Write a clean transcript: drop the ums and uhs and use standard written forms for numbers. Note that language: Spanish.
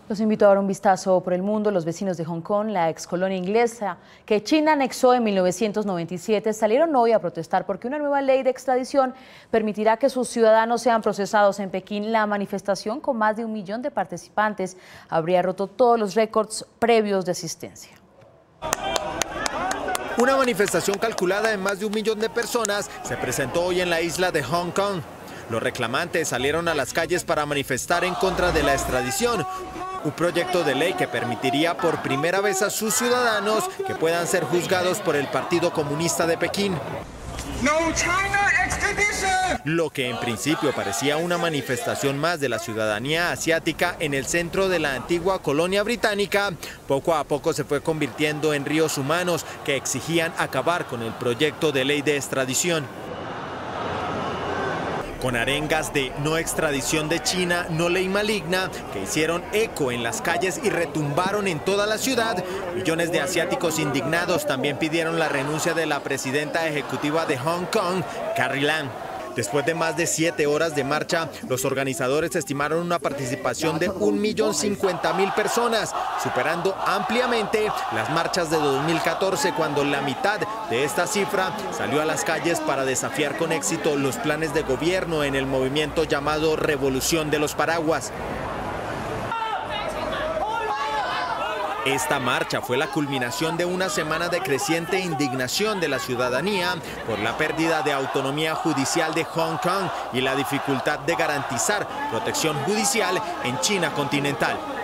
Los invito a dar un vistazo por el mundo. Los vecinos de Hong Kong, la ex colonia inglesa que China anexó en 1997, salieron hoy a protestar porque una nueva ley de extradición permitirá que sus ciudadanos sean procesados en Pekín. La manifestación, con más de 1 millón de participantes, habría roto todos los récords previos de asistencia. Una manifestación calculada en más de 1 millón de personas se presentó hoy en la isla de Hong Kong. Los reclamantes salieron a las calles para manifestar en contra de la extradición, un proyecto de ley que permitiría por primera vez a sus ciudadanos que puedan ser juzgados por el Partido Comunista de Pekín. No China extradition. Lo que en principio parecía una manifestación más de la ciudadanía asiática en el centro de la antigua colonia británica, poco a poco se fue convirtiendo en ríos humanos que exigían acabar con el proyecto de ley de extradición. Con arengas de no extradición de China, no ley maligna, que hicieron eco en las calles y retumbaron en toda la ciudad, millones de asiáticos indignados también pidieron la renuncia de la presidenta ejecutiva de Hong Kong, Carrie Lam. Después de más de 7 horas de marcha, los organizadores estimaron una participación de 1.050.000 personas, superando ampliamente las marchas de 2014, cuando la mitad de esta cifra salió a las calles para desafiar con éxito los planes de gobierno en el movimiento llamado Revolución de los Paraguas. Esta marcha fue la culminación de una semana de creciente indignación de la ciudadanía por la pérdida de autonomía judicial de Hong Kong y la dificultad de garantizar protección judicial en China continental.